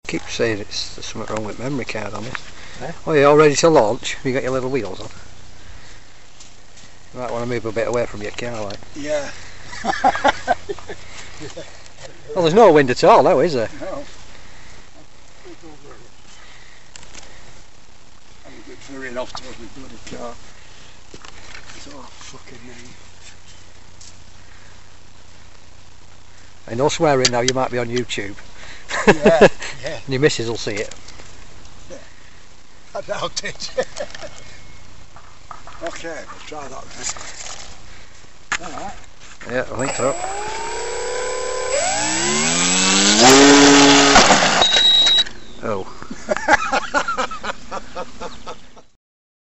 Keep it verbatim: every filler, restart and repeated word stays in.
Keep saying it's there's something wrong with memory card on it. Eh? Oh, you're all ready to launch? Have you got your little wheels on? You might want to move a bit away from your car, like. Yeah. Well, there's no wind at all now, is there? No. I'm a bit veering off towards my bloody car. It's all fucking name. And no swearing now, you might be on YouTube. Yeah, yeah. And your missus will see it. Yeah. I doubt it. Okay, we'll try that then. Alright. Yeah, I think so. Oh.